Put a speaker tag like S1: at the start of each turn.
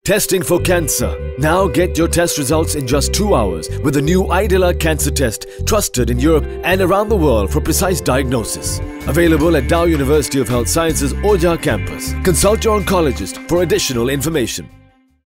S1: Testing for cancer. Now get your test results in just 2 hours with the new IDELA cancer test, trusted in Europe and around the world for precise diagnosis. Available at Dow University of Health Sciences, Ojha campus. Consult your oncologist for additional information.